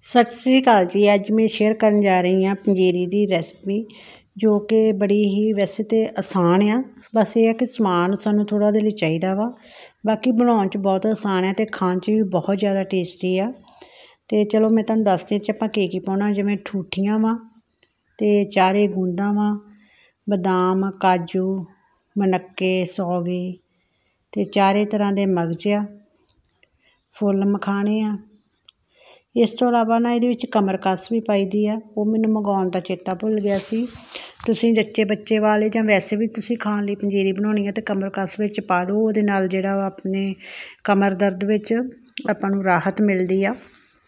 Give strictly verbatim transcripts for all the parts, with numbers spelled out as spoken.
सत श्री अकाल जी। अज मैं शेयर करन जा रही हाँ पंजीरी की रेसिपी, जो कि बड़ी ही वैसे तो आसान आ। बस ये है कि समान सानू थोड़ा दे चाहिए वा, बाकी बनाने च बहुत आसान है तो खाने च भी बहुत ज़्यादा टेस्टी आ। तो चलो मैं तुहानू दसदी आप की की पाउणा। जिवें ठूठियां वा ते चारे गूंदा वा, बदाम, काजू, मनक्के, सौगी ते चारे तरह के मगज आ, फुल मखाने आ। इस तो इलावा ना ये कमरकस भी पाई दी आ, वो मैनू मंगाउण दा चेता भुल गया सी। तुसीं जच्चे बच्चे वाले जां वैसे भी तुसीं खाण लई पंजीरी बनाउणी है तो कमरकस विच पा दो, उहदे नाल जिहड़ा वा अपने कमर दर्द विच आपां नूं राहत मिलदी आ।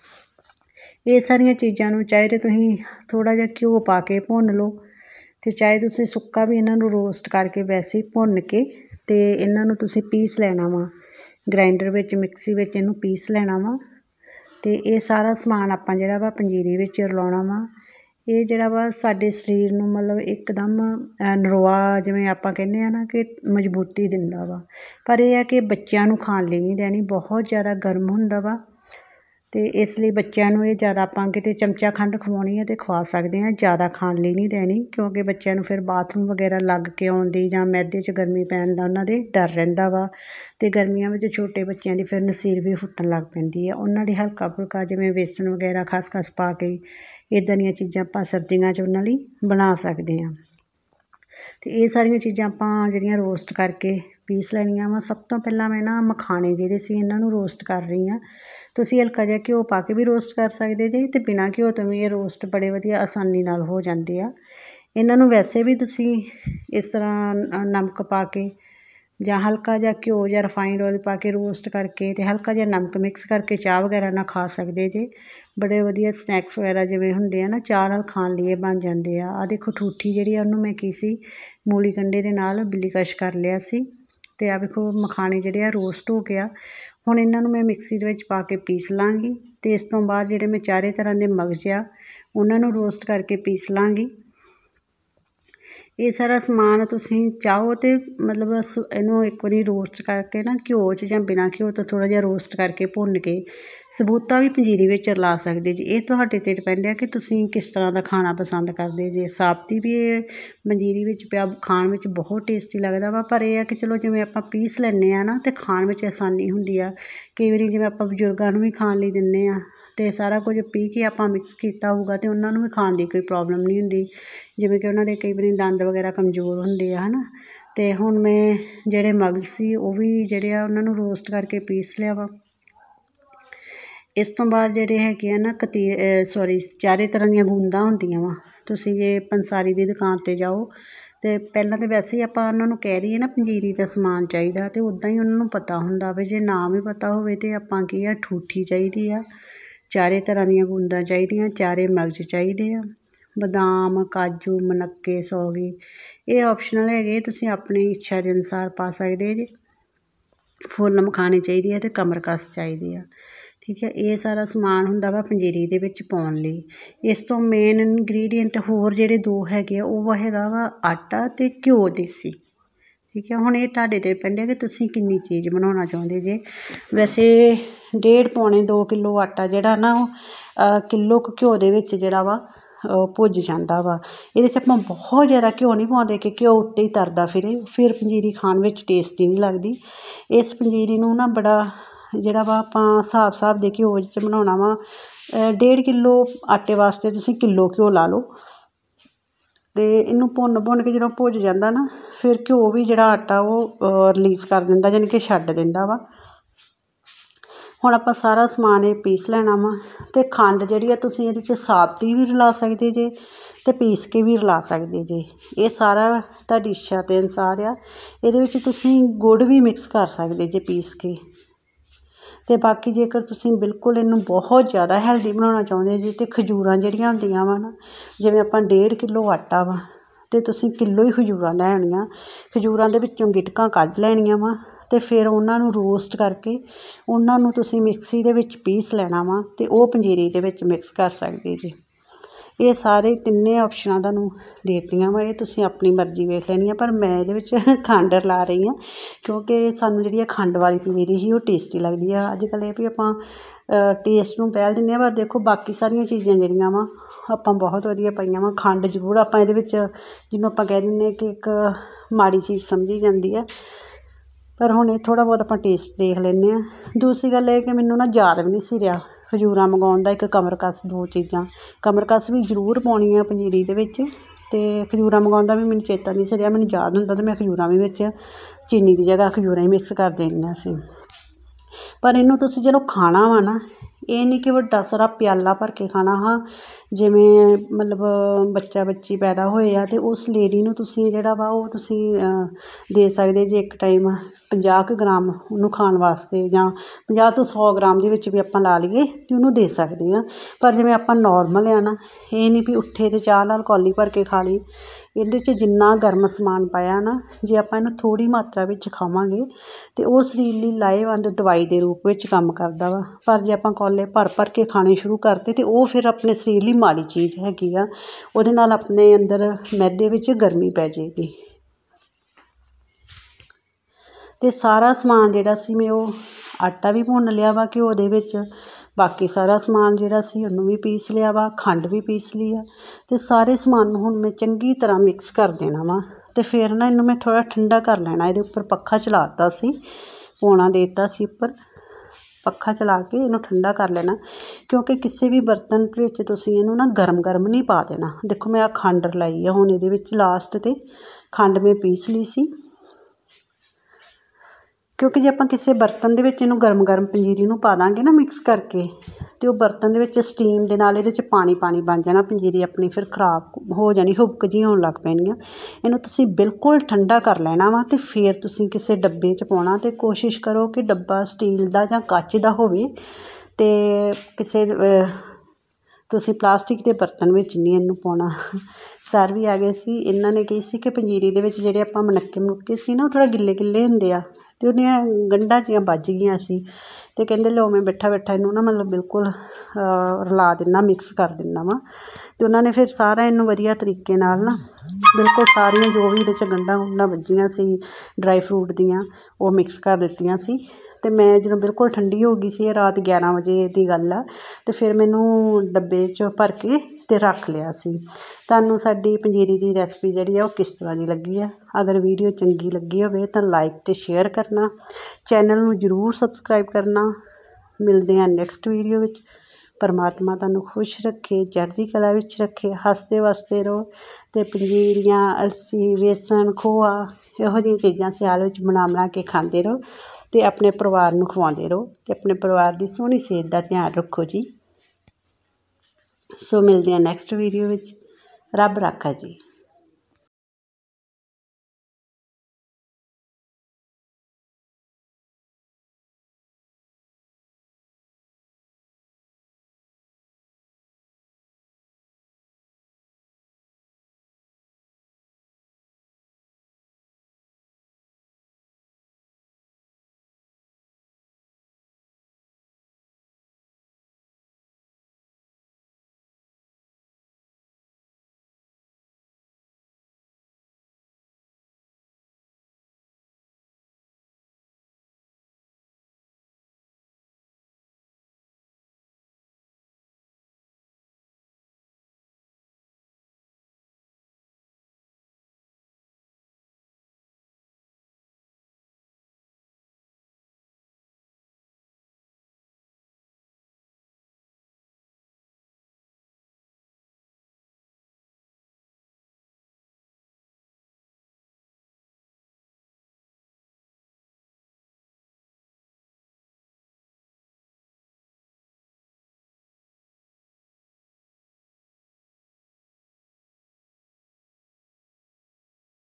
ये सारियां चीज़ां नूं चाहे तो तुसीं थोड़ा जिहा घिओ पा के भुन लो, ते चाहे तुसीं सुक्का भी इन्हां नूं रोस्ट करके वैसे ही भुन के ते इन्हां नूं तुसीं पीस लैणा वा, ग्राइंडर विच मिक्सी विच इहनूं पीस लैणा वा। तो ये सारा समान आपां जिहड़ा वा पंजीरी विच रलाउणा वा। ये जिहड़ा वा साडे शरीर नूं मतलब एकदम नरोआ, जिवें आपां कहने आ ना कि मजबूती दिंदा वा। पर यह है कि बच्चिआं नूं खाण लई नहीं देनी, बहुत ज़्यादा गर्म हुंदा वा। तो इसलिए बच्चों नूं ये ज़्यादा आपां किते चमचा खंड खवाउणी है तो खवा सकते हैं, ज़्यादा खाण लई नहीं देनी, क्योंकि बच्चों नूं फिर बाथरूम वगैरह लग के आउण दी जां मैदे च गर्मी पैण दा उन्हां दे डर रहिंदा वा। ते गर्मियां विच छोटे बच्चों की फिर नसीर भी फुट्टण लग पैंदी है। उन्हां लई हल्का फुल्का जिवें बेसन वगैरह खसखस पा के इदां दीयां चीज़ां आपां सर्दियां च उन्हां लई बना सकते हैं। तो ये सारियां चीज़ां आपां जिहड़ियां रोस्ट करके पीस लैणियां वा। सब तो पहलां मैं ना मखाने जिहड़े सी इन्हां नूं रोस्ट कर रही हाँ। तुसीं हल्का जिहा घिओ पा के भी रोस्ट कर सकते जे, ते बिना घिओ तो भी ये रोस्ट बड़े वधिया आसानी नाल हो जांदे आ। इन्हां नूं वैसे भी तुसीं इस तरह नमक पा के जां हल्का जिहा घिओ जां रिफाइंड ऑयल पा के रोस्ट करके ते हल्का जिहा नमक मिक्स करके चाह वगैरह नाल खा सकते जे। बड़े वधिया स्नैक्स वगैरह जिवें हुंदे आ ना, चाह नाल खाण लई बन जांदे आ। आ देखो ठूठी जिहड़ी आ उहनूं मैं की सी मूली कंडे दे नाल बिल्ली कश कर लिया सी। ते आ वेखो मखाने जिहड़े आ रोस्ट हो गया। हुण इन्हां नूं मैं मिक्सी दे विच पा के पीस लांगी, ते इस तों बाद जिहड़े मैं चारे तरह दे मगज आ उहनां नूं रोस्ट करके पीस लांगी। ये सारा समान तुसीं चाहो तो मतलब इहनूं एक बारी रोस्ट करके ना घिओ च जां बिना घिओ तो थोड़ा जिहा रोस्ट करके भुन के सबूता भी पंजीरी विच रला सकदे जे। ये तुहाडे ते डिपेंड है कि तुसीं किस तरह दा खाना पसंद करदे जे। साबती भी ये पंजीरी विच पिया खाण विच बहुत टेस्टी लगदा वा, पर यह है कि चलो जिवें आपां पीस लैंदे आ ना तो खाण विच आसानी हुंदी आ। कई वारी जिवें आपां बजुर्गां नूं भी खाण लई दिंदे आ ते सारा कुछ पी के आपां मिक्स कीता होऊगा ते उन्हां नूं भी खाण दी कोई प्रॉब्लम नहीं हुंदी, जिवें कि उन्हां दे कई वारी दंद वगैरह कमज़ोर हुंदे आ है ना। ते हुण मैं जिहड़े मगज सी वो भी जिहड़े आ उन्हां नूं रोस्ट करके पीस लिया वा। इस तो बाद जिहड़े हैगे आ ना कती सॉरी चारे तरह दीयां गूंदां हुंदियां वा। तुसीं जे पंसारी दी दुकान ते जाओ तो पहलां तो वैसे ही आपां उन्हां नूं कह दईए ना पंजीरी दा समान चाहीदा, ते उदां ही उन्हां नूं पता हुंदा वा। जे नाम ही पता होवे ते आपां की आ ठूठी चाहीदी आ, चारे तरह दीयां गूंदां चाहीदियां, चारे मगज चाहीदे आ, बदाम, काजू, मनक्के, सौगी ये ऑप्शनल हैगे, तुसीं अपनी इच्छा दे अनुसार पा सकदे जे। फुल मखाने चाहिदे आ ते कमरकस चाहिदी आ। ठीक है, ये सारा समान हुंदा वा पंजीरी दे विच पाउण लई। इस तो मेन इनग्रीडिएंट होर जिहड़े दो हैगे आ वो हैगा वा आटा ते घिओ देसी। ठीक है, हुण ये तुहाडे ते डिपेंड है कि तुसीं किन्नी चीज़ बनाउणा चाहुंदे जे। वैसे डेढ़ पौने दो किलो आटा जिहड़ा ना ओह किलो क घिओ दे विच जिहड़ा वा भुज जांदा वा। इहदे च आपां बहुत ज़्यादा घिओ नहीं पाउंदे कि घिओ उत्ते ही तरदा फिरे, फिर पंजीरी खाण विच टेस्टी नहीं लगदी। इस पंजीरी नूं ना बड़ा जिहड़ा वा आपां हिसाब हिसाब दे घिओ च बनाउणा वा। डेढ़ किलो आटे वास्ते तुसीं किलो घिओ ला लो। ते इहनूं भुन भुन के जदों भुज जांदा ना, फिर घिओ भी जिहड़ा आटा वो रिलीज़ कर दिंदा, जानी कि छड्ड दिंदा वा। हुण आपां सारा समान ये पीस लैणा वा। ते खंड जिहड़ी आ तुसीं इहदे च साबती भी रला सकदे जे ते पीस के भी रला सकदे जे। ये सारा तुहाडी इच्छा दे अनुसार आ। इहदे विच तुसीं गुड़ भी मिक्स कर सकदे जे पीस के। ते बाकी जेकर तुसीं बिल्कुल इहनूं बहुत ज़्यादा हैल्दी बनाउणा चाहुंदे जे ते खजूरां जिहड़ियां हुंदियां वा ना, जिवें आपां डेढ़ किलो आटा वा ते तुसीं किलो ही खजूरां लै आउणियां। खजूरां दे विच्चों गिटकां कड्ढ लैणियां वा ते फिर उहनां नूं रोस्ट करके उहनां नूं तुसीं मिक्सी दे विच पीस लैणा वा ते ओह पंजीरी दे विच मिक्स कर सकदे जे। ये सारे तिन्ने ऑप्शनां तुहानूं देतियां वा, ये तुसीं अपनी मर्जी वेख लैनी आ, पर मैं इहदे विच खंड रला रही हाँ क्योंकि सानूं जिहड़ी खंड वाली पंजीरी ही ओह टेस्टी लगदी आ। अजकल्ल एह भी आपां ਟੇਸਟ ਨੂੰ ਪਹਿਲ ਦਿੰਦੇ ਹਾਂ। ਪਰ ਦੇਖੋ ਬਾਕੀ ਸਾਰੀਆਂ ਚੀਜ਼ਾਂ ਜਿਹੜੀਆਂ ਵਾ ਆਪਾਂ ਬਹੁਤ ਵਧੀਆ ਪਾਈਆਂ ਵਾ। ਖੰਡ ਜ਼ਰੂਰ ਆਪਾਂ ਇਹਦੇ ਵਿੱਚ ਜਿਹਨੂੰ ਆਪਾਂ ਕਹਿ ਦਿੰਦੇ ਹਾਂ ਕਿ ਇੱਕ ਮਾੜੀ ਚੀਜ਼ ਸਮਝੀ ਜਾਂਦੀ ਆ, ਪਰ ਹੁਣ ਇਹ ਥੋੜ੍ਹਾ ਬਹੁਤ ਆਪਾਂ ਟੇਸਟ ਦੇਖ ਲੈਂਦੇ ਹਾਂ। ਦੂਸਰੀ ਗੱਲ ਇਹ ਕਿ ਮੈਨੂੰ ਨਾ ਯਾਦ ਵੀ ਨਹੀਂ ਸੀ ਰਿਹਾ ਖਜੂਰਾਂ ਮੰਗਵਾਉਣ ਦਾ। ਇੱਕ ਕਮਰਕਸ, ਦੋ ਚੀਜ਼ਾਂ ਕਮਰਕਸ ਵੀ ਜ਼ਰੂਰ ਪਾਉਣੀ ਆ ਪੰਜੀਰੀ ਦੇ ਵਿੱਚ, ਅਤੇ ਖਜੂਰਾਂ ਮੰਗਵਾਉਣ ਦਾ ਵੀ ਮੈਨੂੰ ਚੇਤਾ ਨਹੀਂ ਸੀ ਰਿਹਾ। ਮੈਨੂੰ ਯਾਦ ਹੁੰਦਾ ਤਾਂ ਮੈਂ ਖਜੂਰਾਂ ਵੀ ਵਿੱਚ ਚੀਨੀ ਦੀ ਜਗ੍ਹਾ ਖਜੂਰਾਂ ਹੀ ਮਿਕਸ ਕਰ ਦੇਣੀਆਂ ਸੀ। ਪਰ ਇਹਨੂੰ ਤੁਸੀਂ ਜਦੋਂ ਖਾਣਾ ਵਾ ਨਾ, ਇਹ ਨਹੀਂ ਕਿ ਵੱਡਾ ਸਾਰਾ ਪਿਆਲਾ ਭਰ ਕੇ ਖਾਣਾ। ਹਾਂ, ਜਿਵੇਂ ਮਤਲਬ ਬੱਚਾ ਬੱਚੀ ਪੈਦਾ ਹੋਏ ਆ ਅਤੇ ਉਸ ਲੇਡੀ ਨੂੰ ਤੁਸੀਂ ਜਿਹੜਾ ਵਾ ਉਹ ਤੁਸੀਂ ਦੇ ਸਕਦੇ ਜੇ ਇੱਕ ਟਾਈਮ ਪੰਜਾਹ ਕੁ ਗ੍ਰਾਮ ਉਹਨੂੰ ਖਾਣ ਵਾਸਤੇ, ਜਾਂ ਪੰਜਾਹ ਤੋਂ ਸੌ ਗ੍ਰਾਮ ਦੇ ਵਿੱਚ ਵੀ ਆਪਾਂ ਲਾ ਲਈਏ ਅਤੇ ਉਹਨੂੰ ਦੇ ਸਕਦੇ ਹਾਂ। ਪਰ ਜਿਵੇਂ ਆਪਾਂ ਨੋਰਮਲ ਆ ਨਾ, ਇਹ ਨਹੀਂ ਵੀ ਉੱਠੇ ਅਤੇ ਚਾਹ ਨਾਲ ਕੌਲੀ ਭਰ ਕੇ ਖਾ ਲਈ। ਇਹਦੇ 'ਚ ਜਿੰਨਾ ਗਰਮ ਸਮਾਨ ਪਾਇਆ ਨਾ, ਜੇ ਆਪਾਂ ਇਹਨੂੰ ਥੋੜ੍ਹੀ ਮਾਤਰਾ ਵਿੱਚ ਖਾਵਾਂਗੇ ਅਤੇ ਉਹ ਸਰੀਰ ਲਈ ਲਾਹੇਵੰਦ ਦਵਾਈ ਦੇ ਰੂਪ ਵਿੱਚ ਕੰਮ ਕਰਦਾ ਵਾ। ਪਰ ਜੇ ਆਪਾਂ ਕੌਲੇ ਭਰ ਭਰ ਕੇ ਖਾਣੇ ਸ਼ੁਰੂ ਕਰਤੇ ਅਤੇ ਉਹ ਫਿਰ ਆਪਣੇ ਸਰੀਰ ਲਈ ਮਾੜੀ ਚੀਜ਼ ਹੈਗੀ ਆ। ਉਹਦੇ ਨਾਲ ਆਪਣੇ ਅੰਦਰ ਮੈਦੇ ਵਿੱਚ ਗਰਮੀ ਪੈ ਜਾਏਗੀ। ਅਤੇ ਸਾਰਾ ਸਮਾਨ ਜਿਹੜਾ ਸੀ ਮੈਂ ਉਹ ਆਟਾ ਵੀ ਭੁੰਨ ਲਿਆ ਵਾ ਘਿਓ ਦੇ ਵਿੱਚ, ਬਾਕੀ ਸਾਰਾ ਸਮਾਨ ਜਿਹੜਾ ਸੀ ਉਹਨੂੰ ਵੀ ਪੀਸ ਲਿਆ ਵਾ, ਖੰਡ ਵੀ ਪੀਸ ਲਈ ਆ। ਅਤੇ ਸਾਰੇ ਸਮਾਨ ਨੂੰ ਹੁਣ ਮੈਂ ਚੰਗੀ ਤਰ੍ਹਾਂ ਮਿਕਸ ਕਰ ਦੇਣਾ ਵਾ, ਅਤੇ ਫਿਰ ਨਾ ਇਹਨੂੰ ਮੈਂ ਥੋੜ੍ਹਾ ਠੰਡਾ ਕਰ ਲੈਣਾ। ਇਹਦੇ ਉੱਪਰ ਪੱਖਾ ਚਲਾ ਦਿੱਤਾ ਸੀ, ਪੌਣਾ ਦੇ ਦਿੱਤਾ ਸੀ ਉੱਪਰ ਪੱਖਾ ਚਲਾ ਕੇ ਇਹਨੂੰ ਠੰਡਾ ਕਰ ਲੈਣਾ। ਕਿਉਂਕਿ ਕਿਸੇ ਵੀ ਬਰਤਨ ਵਿੱਚ ਤੁਸੀਂ ਇਹਨੂੰ ਨਾ ਗਰਮ ਗਰਮ ਨਹੀਂ ਪਾ ਦੇਣਾ। ਦੇਖੋ ਮੈਂ ਆਹ ਖੰਡ ਰਲਾਈ ਆ ਹੁਣ ਇਹਦੇ ਵਿੱਚ ਲਾਸਟ 'ਤੇ ਖੰਡ ਮੈਂ ਪੀਸ ਲਈ ਸੀ, ਕਿਉਂਕਿ ਜੇ ਆਪਾਂ ਕਿਸੇ ਬਰਤਨ ਦੇ ਵਿੱਚ ਇਹਨੂੰ ਗਰਮ ਗਰਮ ਪੰਜੀਰੀ ਨੂੰ ਪਾ ਦਾਂਗੇ ਨਾ ਮਿਕਸ ਕਰਕੇ, ਅਤੇ ਉਹ ਬਰਤਨ ਦੇ ਵਿੱਚ ਸਟੀਮ ਦੇ ਨਾਲ ਇਹਦੇ 'ਚ ਪਾਣੀ ਪਾਣੀ ਬਣ ਜਾਣਾ, ਪੰਜੀਰੀ ਆਪਣੀ ਫਿਰ ਖ਼ਰਾਬ ਹੋ ਜਾਣੀ, ਹੁਬਕ ਜਿਹੀ ਹੋਣ ਲੱਗ ਪੈਣੀਆਂ। ਇਹਨੂੰ ਤੁਸੀਂ ਬਿਲਕੁਲ ਠੰਡਾ ਕਰ ਲੈਣਾ ਵਾ, ਅਤੇ ਫਿਰ ਤੁਸੀਂ ਕਿਸੇ ਡੱਬੇ 'ਚ ਪਾਉਣਾ। ਅਤੇ ਕੋਸ਼ਿਸ਼ ਕਰੋ ਕਿ ਡੱਬਾ ਸਟੀਲ ਦਾ ਜਾਂ ਕੱਚ ਦਾ ਹੋਵੇ, ਅਤੇ ਕਿਸੇ ਤੁਸੀਂ ਪਲਾਸਟਿਕ ਦੇ ਬਰਤਨ ਵਿੱਚ ਨਹੀਂ ਇਹਨੂੰ ਪਾਉਣਾ। ਸਰ ਵੀ ਆ ਗਏ ਸੀ, ਇਹਨਾਂ ਨੇ ਕਹੀ ਸੀ ਕਿ ਪੰਜੀਰੀ ਦੇ ਵਿੱਚ ਜਿਹੜੇ ਆਪਾਂ ਮਨੱਕੇ ਮੁਨੱਕੇ ਸੀ ਨਾ ਉਹ ਥੋੜ੍ਹਾ ਗਿੱਲੇ ਗਿੱਲੇ ਹੁੰਦੇ ਆ, ਅਤੇ ਉਹਦੀਆਂ ਗੰਢਾਂ ਜਿਹੀਆਂ ਵੱਜ ਗਈਆਂ ਸੀ। ਅਤੇ ਕਹਿੰਦੇ ਲਓ ਮੈਂ ਬੈਠਾ ਬੈਠਾ ਇਹਨੂੰ ਨਾ ਮਤਲਬ ਬਿਲਕੁਲ ਰਲਾ ਦਿੰਦਾ, ਮਿਕਸ ਕਰ ਦਿੰਦਾ ਵਾ। ਅਤੇ ਉਹਨਾਂ ਨੇ ਫਿਰ ਸਾਰਾ ਇਹਨੂੰ ਵਧੀਆ ਤਰੀਕੇ ਨਾਲ ਨਾ ਬਿਲਕੁਲ ਸਾਰੀਆਂ ਜੋ ਵੀ ਇਹਦੇ 'ਚ ਗੰਢਾਂ ਗੁੰਢਾਂ ਵੱਜੀਆਂ ਸੀ ਡਰਾਈ ਫਰੂਟ ਦੀਆਂ, ਉਹ ਮਿਕਸ ਕਰ ਦਿੱਤੀਆਂ ਸੀ। ਅਤੇ ਮੈਂ ਜਦੋਂ ਬਿਲਕੁਲ ਠੰਡੀ ਹੋ ਗਈ ਸੀ, ਇਹ ਰਾਤ ਗਿਆਰਾਂ ਵਜੇ ਦੀ ਗੱਲ ਆ, ਅਤੇ ਫਿਰ ਮੈਨੂੰ ਡੱਬੇ 'ਚ ਭਰ ਕੇ ਅਤੇ ਰੱਖ ਲਿਆ ਸੀ। ਤੁਹਾਨੂੰ ਸਾਡੀ ਪੰਜੀਰੀ ਦੀ ਰੈਸਪੀ ਜਿਹੜੀ ਆ ਉਹ ਕਿਸ ਤਰ੍ਹਾਂ ਦੀ ਲੱਗੀ ਆ? ਅਗਰ ਵੀਡੀਓ ਚੰਗੀ ਲੱਗੀ ਹੋਵੇ ਤਾਂ ਲਾਈਕ ਅਤੇ ਸ਼ੇਅਰ ਕਰਨਾ, ਚੈਨਲ ਨੂੰ ਜ਼ਰੂਰ ਸਬਸਕ੍ਰਾਈਬ ਕਰਨਾ। ਮਿਲਦੇ ਹਾਂ ਨੈਕਸਟ ਵੀਡੀਓ ਵਿੱਚ। ਪਰਮਾਤਮਾ ਤੁਹਾਨੂੰ ਖੁਸ਼ ਰੱਖੇ, ਚੜ੍ਹਦੀ ਕਲਾ ਵਿੱਚ ਰੱਖੇ, ਹੱਸਦੇ ਵਸਦੇ ਰਹੋ। ਅਤੇ ਪੰਜੀਰੀਆਂ, ਅਲਸੀ, ਵੇਸਣ, ਖੋਆ ਇਹੋ ਜਿਹੀਆਂ ਚੀਜ਼ਾਂ ਸਿਆਲ ਵਿੱਚ ਬਣਾ ਬਣਾ ਕੇ ਖਾਂਦੇ ਰਹੋ, ਅਤੇ ਆਪਣੇ ਪਰਿਵਾਰ ਨੂੰ ਖਵਾਉਂਦੇ ਰਹੋ, ਅਤੇ ਆਪਣੇ ਪਰਿਵਾਰ ਦੀ ਸੋਹਣੀ ਸਿਹਤ ਦਾ ਧਿਆਨ ਰੱਖੋ ਜੀ। ਸੋ ਮਿਲਦੇ ਹਾਂ ਨੈਕਸਟ ਵੀਡੀਓ ਵਿੱਚ। ਰੱਬ ਰਾਖਾ ਜੀ।